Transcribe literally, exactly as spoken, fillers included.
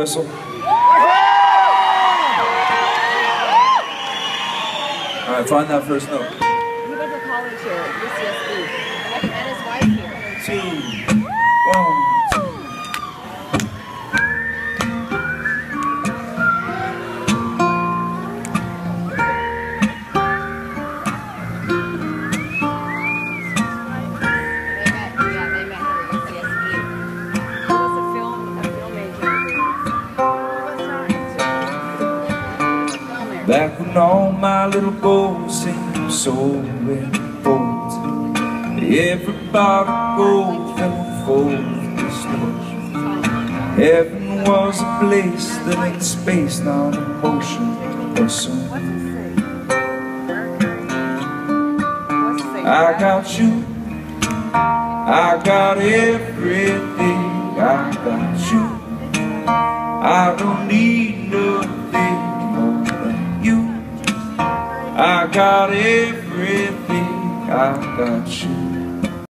whistle? Alright, find that first note. He went to college here at U C S B. I met his wife here. Two, one, two. They met, yeah, they met here at U C S B. He was a film, a film major. Back when all my little goals seemed so important, everybody goes and folds distortion. Heaven was a place that in space, not in motion or soon. I got you, I got everything, I got you. I don't need nothing more than you. I got everything, I got you.